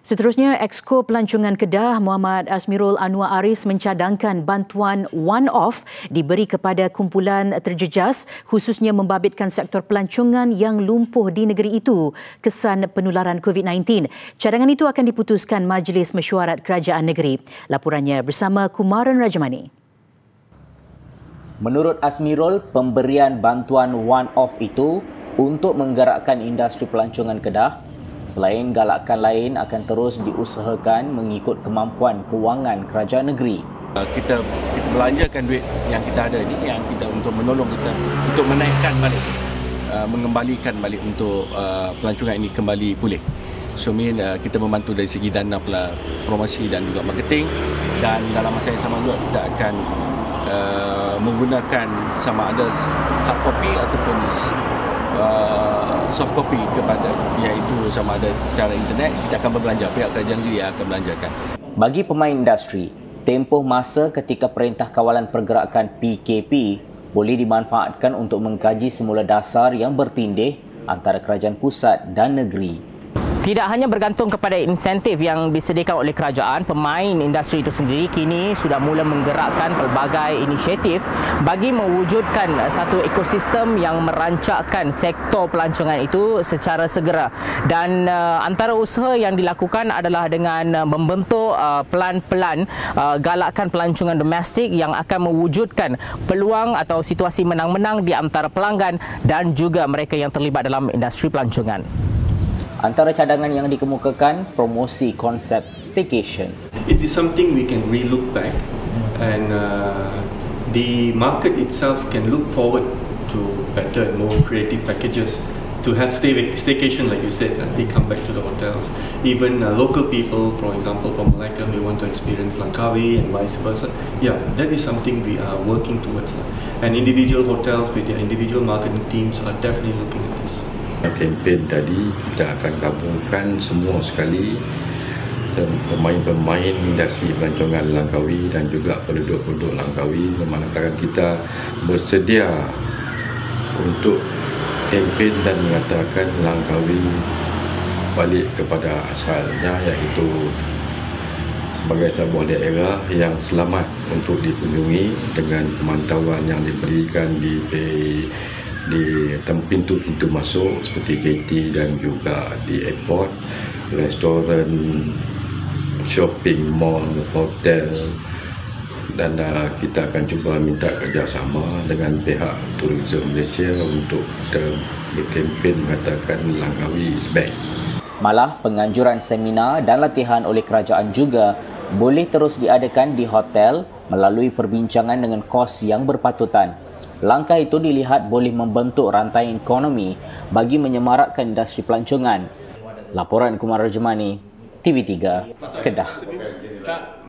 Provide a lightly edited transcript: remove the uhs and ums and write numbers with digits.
Seterusnya, Exco Pelancongan Kedah Muhammad Asmirul Anwar Aris mencadangkan bantuan one-off diberi kepada kumpulan terjejas khususnya membabitkan sektor pelancongan yang lumpuh di negeri itu kesan penularan COVID-19. Cadangan itu akan diputuskan Majlis Mesyuarat Kerajaan Negeri. Laporannya bersama Kumaran Rajamani. Menurut Asmirul, pemberian bantuan one-off itu untuk menggerakkan industri pelancongan Kedah. Selain galakan lain akan terus diusahakan mengikut kemampuan kewangan kerajaan negeri. Kita belanjakan duit yang kita ada ini yang kita untuk menolong kita untuk menaikkan balik, mengembalikan balik untuk pelancongan ini kembali pulih. So kita membantu dari segi dana promosi dan juga marketing, dan dalam masa yang sama juga kita akan menggunakan sama ada hard copy ataupun soft copy kepada, iaitu sama ada secara internet. Kita akan berbelanja, pihak kerajaan negeri akan belanjakan. Bagi pemain industri, tempoh masa ketika Perintah Kawalan Pergerakan PKP boleh dimanfaatkan untuk mengkaji semula dasar yang bertindih antara kerajaan pusat dan negeri. Tidak hanya bergantung kepada insentif yang disediakan oleh kerajaan, pemain industri itu sendiri kini sudah mula menggerakkan pelbagai inisiatif bagi mewujudkan satu ekosistem yang merancakkan sektor pelancongan itu secara segera. Dan antara usaha yang dilakukan adalah dengan membentuk pelan-pelan galakan pelancongan domestik yang akan mewujudkan peluang atau situasi menang-menang di antara pelanggan dan juga mereka yang terlibat dalam industri pelancongan. Antara cadangan yang dikemukakan, promosi konsep staycation. It is something we can relook back, and the market itself can look forward to better and more creative packages to have staycation, like you said, and they come back to the hotels. Even local people, for example, from Malacca, may want to experience Langkawi and vice versa. Yeah, that is something we are working towards. And individual hotels with their individual marketing teams are definitely looking at this. Kempen tadi kita akan gabungkan semua sekali pemain-pemain industri pelancongan Langkawi dan juga penduduk-penduduk Langkawi, manakala kita bersedia untuk kempen dan mengatakan Langkawi balik kepada asalnya, iaitu sebagai sebuah daerah yang selamat untuk dikunjungi dengan pemantauan yang diberikan di pintu-pintu masuk seperti KT dan juga di airport, restoran, shopping mall, hotel, dan kita akan cuba minta kerjasama dengan pihak Tourism Malaysia untuk kita berkempen mengatakan Langkawi is back. Malah penganjuran seminar dan latihan oleh kerajaan juga boleh terus diadakan di hotel melalui perbincangan dengan kos yang berpatutan. Langkah itu dilihat boleh membentuk rantai ekonomi bagi menyemarakkan industri pelancongan. Laporan Kumaran Rajamani, TV3, Kedah.